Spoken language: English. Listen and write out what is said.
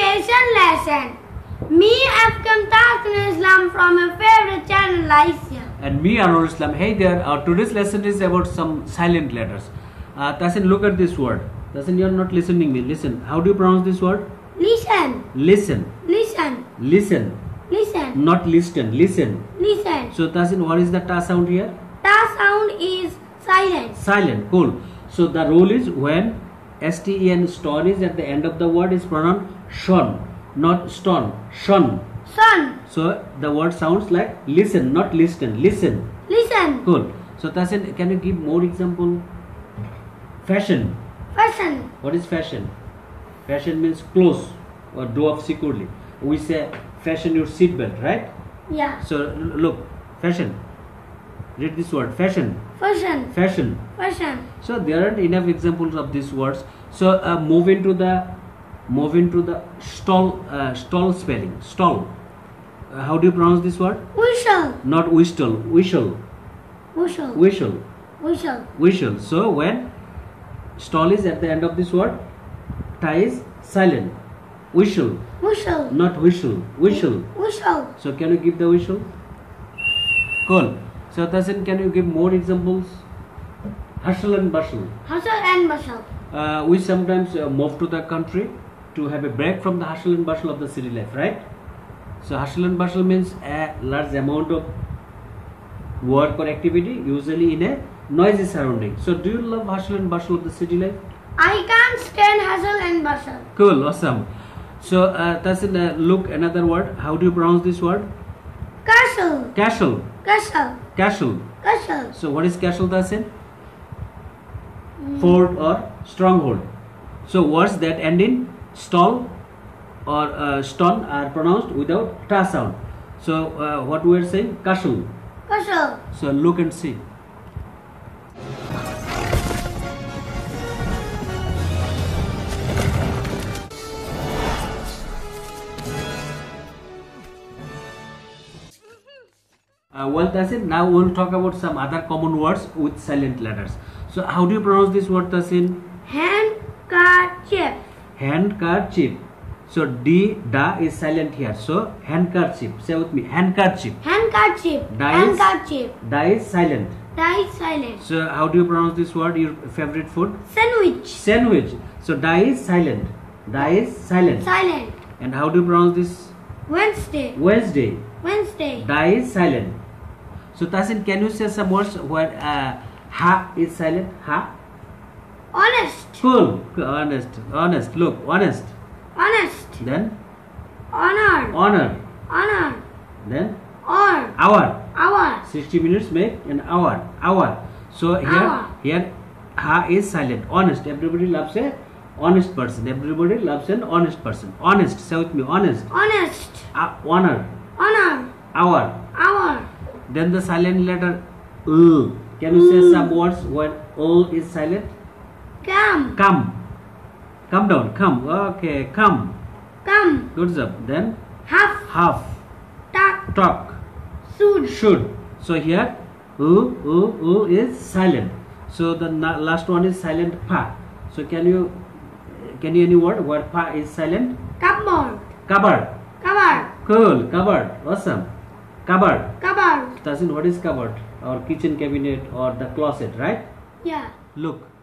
Pronunciation lesson. Me, Afghan Tasin Islam from your favorite channel, Aisha. And me, Anwar Islam. Hey there, today's lesson is about some silent letters. Tasin, look at this word. Tasin, you're not listening me. Listen. How do you pronounce this word? Listen. Listen. Listen. Listen. Listen. Not listen. Listen. Listen. So, Tasin, what is the ta sound here? Ta sound is silent. Silent. Cool. So, the rule is when S-T-E-N stone is at the end of the word is pronounced shon, not stone. Shon. Son. So, the word sounds like listen, not listen. Listen. Listen. Cool. So, Tasin, can you give more example? Fashion. Fashion. What is fashion? Fashion means close or do up securely. We say fashion your seatbelt, right? Yeah. So look, fashion. Read this word, fashion. Fashion. Fashion. Fashion. So there aren't enough examples of these words. So move into the stall spelling. Stall. How do you pronounce this word? Whistle. Not whistle. Whistle. Whistle. Whistle. Whistle. Whistle. So when stall is at the end of this word, ta is silent. Whistle. Whistle. Not whistle. Whistle. Whistle. So can you give the whistle? Cool. So Tasin, can you give more examples? Hustle and bustle. Hustle and bustle. We sometimes move to the country to have a break from the hustle and bustle of the city life, right? So hustle and bustle means a large amount of work or activity, usually in a noisy surrounding. So do you love hustle and bustle of the city life? I can't stand hustle and bustle. Cool, awesome. So Tasin, look another word. How do you pronounce this word? Castle. Castle. Castle. Castle. Castle. So what is castle, Tasin? Fort or stronghold. So words that end in stall or stone are pronounced without ta sound. So what we are saying? Castle. Castle. So look and see. Well, Tasin, now we'll talk about some other common words with silent letters. So how do you pronounce this word, Tasin? Handkerchief. Handkerchief. So da is silent here. So handkerchief. Say with me, handkerchief. Handkerchief. Handkerchief. Handkerchief. Da is silent. Da is silent. So how do you pronounce this word? Your favorite food? Sandwich. Sandwich. So da is silent. Da is silent. Silent. And how do you pronounce this? Wednesday. Wednesday. Wednesday. Da is silent. So Tasin, can you say some words where ha is silent? Ha. Honest. Cool. Honest. Honest. Look, honest. Honest. Then Honor. honor. Honor. Then Or. hour. Hour. 60 minutes make an hour. Hour. So here ha is silent. Honest. Everybody loves a honest person. Everybody loves an honest person. Honest. Say with me. Honest. Honest. Honor. Honor. Hour. Hour. Then the silent letter l. Can you say some words when l is silent? Come. Come. Come down. Come. Okay. Come. Come. Good job. Then Half. half. Talk. Talk. Should. Should. So here is silent. So the last one is silent pa. So can you any word where pa is silent? Cupboard. Cupboard. Cupboard. Cool. Cupboard. Awesome. Cupboard. Cupboard. Tasin, what is cupboard? Or kitchen cabinet or the closet, right? Yeah. Look.